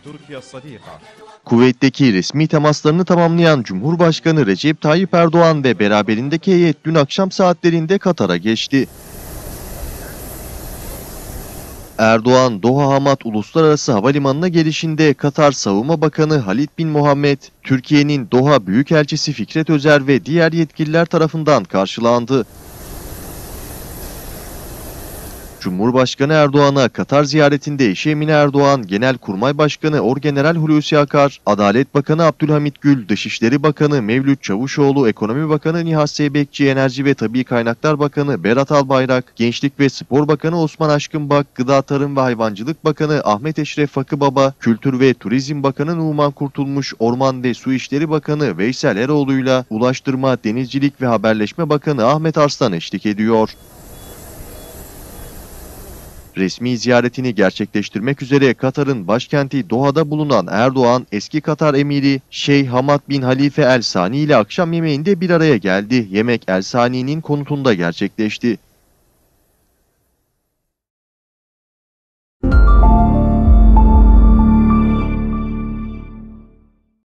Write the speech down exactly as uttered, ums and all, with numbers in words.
تركيا الصديقة. Kuveyt'teki resmi temaslarını tamamlayan Cumhurbaşkanı Recep Tayyip Erdoğan ve beraberindeki heyet dün akşam saatlerinde Katar'a geçti. Erdoğan, Doha Hamad Uluslararası Havalimanı'na gelişinde Katar Savunma Bakanı Halid bin Muhammed, Türkiye'nin Doha Büyükelçisi Fikret Özer ve diğer yetkililer tarafından karşılandı. Cumhurbaşkanı Erdoğan'a Katar ziyaretinde eşi Emine Erdoğan, Genelkurmay Başkanı Orgeneral Hulusi Akar, Adalet Bakanı Abdülhamit Gül, Dışişleri Bakanı Mevlüt Çavuşoğlu, Ekonomi Bakanı Nihat Zeybekçi, Enerji ve Tabii Kaynaklar Bakanı Berat Albayrak, Gençlik ve Spor Bakanı Osman Aşkınbak, Gıda Tarım ve Hayvancılık Bakanı Ahmet Eşref Fakıbaba, Kültür ve Turizm Bakanı Numan Kurtulmuş, Orman ve Su İşleri Bakanı Veysel Eroğlu'yla Ulaştırma, Denizcilik ve Haberleşme Bakanı Ahmet Arslan eşlik ediyor. Resmi ziyaretini gerçekleştirmek üzere Katar'ın başkenti Doha'da bulunan Erdoğan, eski Katar emiri Şeyh Hamad bin Halife El Sani ile akşam yemeğinde bir araya geldi. Yemek El Sani'nin konutunda gerçekleşti.